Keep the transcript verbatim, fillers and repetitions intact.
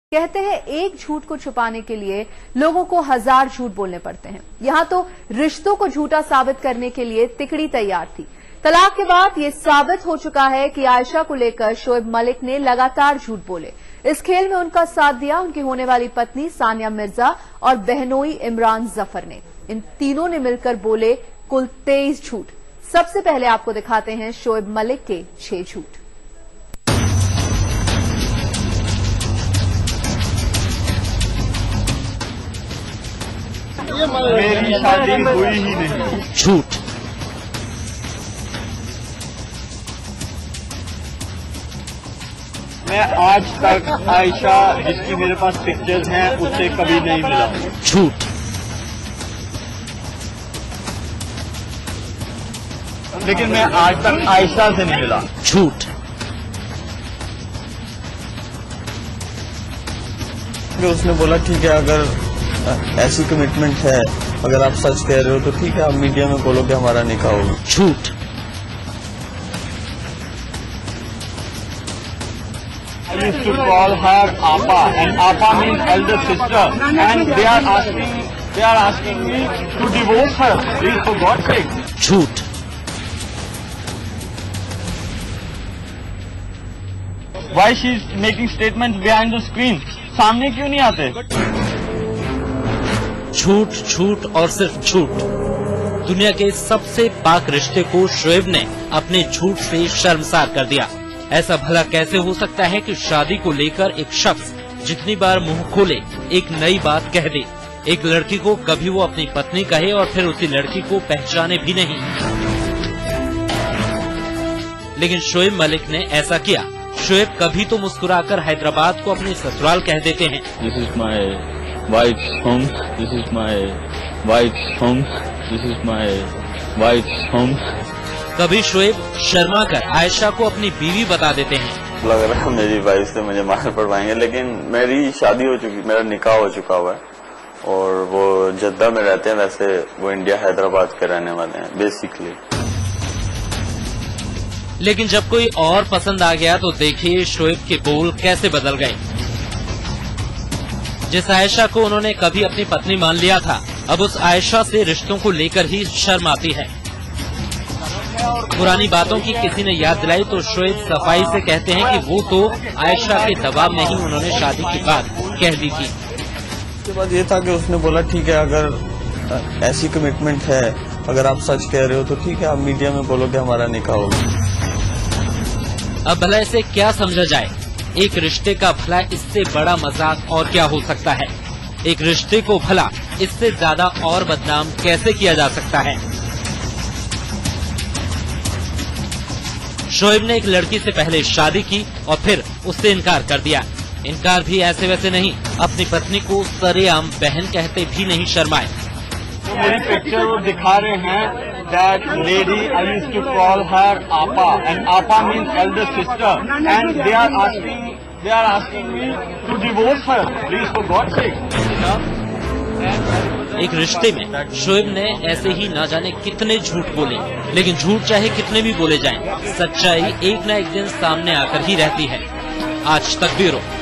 कहते हैं एक झूठ को छुपाने के लिए लोगों को हजार झूठ बोलने पड़ते हैं। यहां तो रिश्तों को झूठा साबित करने के लिए तिकड़ी तैयार थी। तलाक के बाद ये साबित हो चुका है कि आयशा को लेकर शोएब मलिक ने लगातार झूठ बोले। इस खेल में उनका साथ दिया उनकी होने वाली पत्नी सानिया मिर्जा और बहनोई इमरान जफर ने। इन तीनों ने मिलकर बोले कुल तेईस झूठ। सबसे पहले आपको दिखाते हैं शोएब मलिक के छह झूठ। मेरी शादी हुई ही नहीं। झूठ। मैं आज तक आयशा जिसकी मेरे पास पिक्चर्स हैं उससे कभी नहीं मिला। झूठ। लेकिन मैं आज तक आयशा से नहीं मिला। झूठ। उसने बोला ठीक है, अगर ऐसी कमिटमेंट है, अगर आप सच कह रहे हो तो ठीक है, आप मीडिया में बोलो कि हमारा निकाह होगा। झूठ। I used to call her Apa, and Apa means elder sister, and they are asking, they are asking me to divorce her. Please, for God's sake. झूठ। Why she is making statements behind the screen? सामने क्यों नहीं आते? झूठ, झूठ और सिर्फ झूठ। दुनिया के सबसे पाक रिश्ते को शोएब ने अपने झूठ से शर्मसार कर दिया। ऐसा भला कैसे हो सकता है कि शादी को लेकर एक शख्स जितनी बार मुंह खोले एक नई बात कह दे। एक लड़की को कभी वो अपनी पत्नी कहे और फिर उसी लड़की को पहचाने भी नहीं। लेकिन शोएब मलिक ने ऐसा किया। शोएब कभी तो मुस्कुराकर हैदराबाद को अपने ससुराल कह देते हैं। This is my wife's home. This is my wife's home. This is my wife's home. कभी शोएब शर्मा कर आयशा को अपनी बीवी बता देते हैं। लग रहा है मेरी वाइफ से मुझे मार पड़वाएंगे, लेकिन मेरी शादी हो चुकी, मेरा निकाह हो चुका हुआ है और वो जद्दा में रहते हैं। वैसे वो इंडिया हैदराबाद के रहने वाले हैं बेसिकली। लेकिन जब कोई और पसंद आ गया तो देखिए शोएब के बोल कैसे बदल गए। जिस आयशा को उन्होंने कभी अपनी पत्नी मान लिया था, अब उस आयशा से रिश्तों को लेकर ही शर्म आती है। पुरानी बातों की किसी ने याद दिलाई तो शोएब सफाई से कहते हैं कि वो तो आयशा के दबाव में ही उन्होंने शादी की बात कह दी थी। उसके बाद ये था कि उसने बोला ठीक है, अगर ऐसी कमिटमेंट है, अगर आप सच कह रहे हो तो ठीक है, आप मीडिया में बोलो कि हमारा निकाह होगा। अब भला इसे क्या समझा जाए? एक रिश्ते का भला इससे बड़ा मजाक और क्या हो सकता है? एक रिश्ते को भला इससे ज्यादा और बदनाम कैसे किया जा सकता है? शोएब ने एक लड़की से पहले शादी की और फिर उससे इनकार कर दिया। इनकार भी ऐसे वैसे नहीं, अपनी पत्नी को सरेआम बहन कहते भी नहीं शर्माए। तो मेरी पिक्चर वो दिखा रहे हैं that lady I used to call her Apa, and Apa means elder sister, and they are asking they are asking me to divorce her. Please, for God's sake. एक रिश्ते में शोएब ने ऐसे ही ना जाने कितने झूठ बोले, लेकिन झूठ चाहे कितने भी बोले जाएं, सच्चाई एक न एक दिन सामने आकर ही रहती है। आज तक ब्यूरो।